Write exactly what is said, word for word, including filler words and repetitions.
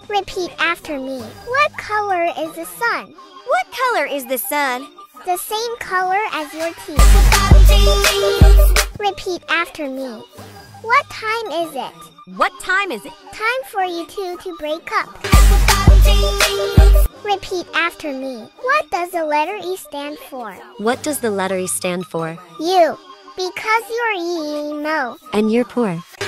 Repeat after me. What color is the sun? What color is the sun? The same color as your teeth. Repeat after me. What time is it? What time is it? Time for you two to break up. Repeat after me. What does the letter E stand for? What does the letter E stand for? You. Because you're emo. And you're poor.